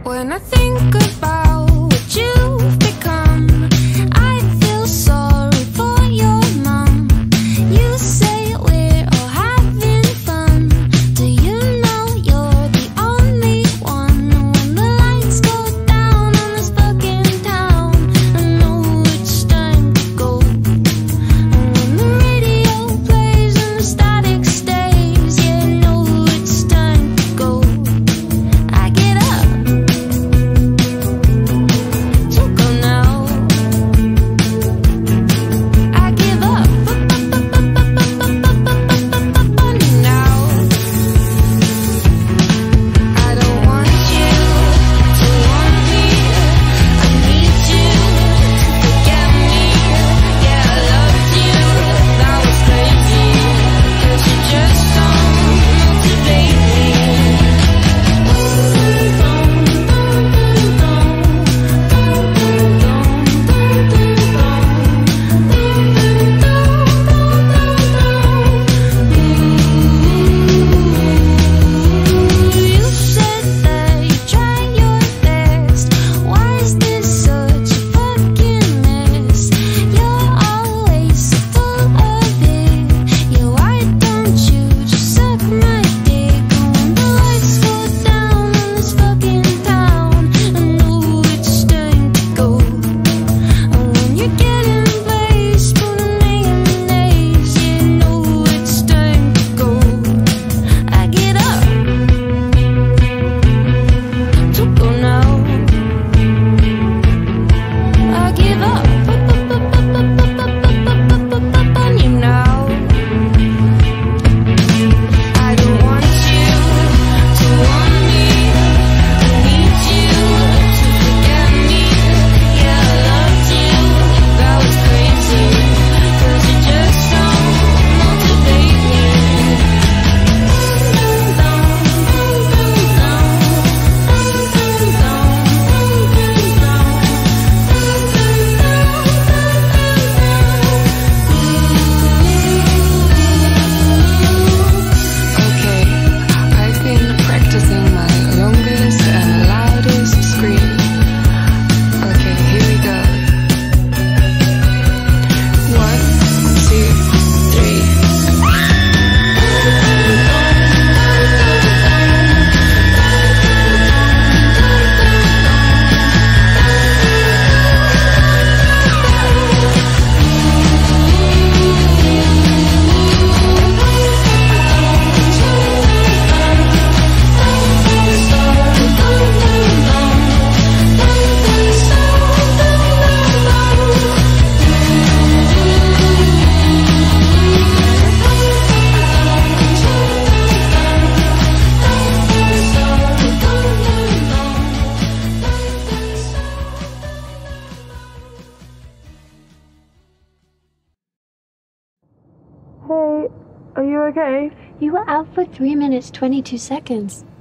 When I think about what you've become, I feel sorry for your mom. You say we're all having fun. Do you know you're the only one? When the lights go down on this fucking town, I know it's time to go. And when the radio plays and the static stays, yeah, I know it's time to go. I get up to go now. I give up now. I don't want you to want me. I need you to forget me. Yeah, I loved you, that was crazy. 'Cause you just don't motivate me. You said that you try your best. Why is this such a fucking mess? You're always so full of it. Yeah, why don't you just suck my dick? When the lights go down in this fucking town, I know it's time to go. And when you're getting placed, putting mayonnaise, yeah, I know it's time to go. I get up to go now. I give up on you now. I don't want you to want me. I need you to forget me. Yeah, I loved you, that was crazy. 'Cause you just don't motivate me. Okay, I've been practicing my longest and loudest scream. Okay, here we go. 1, 2, 3. Hey, are you okay? You were out for 3 minutes, 22 seconds.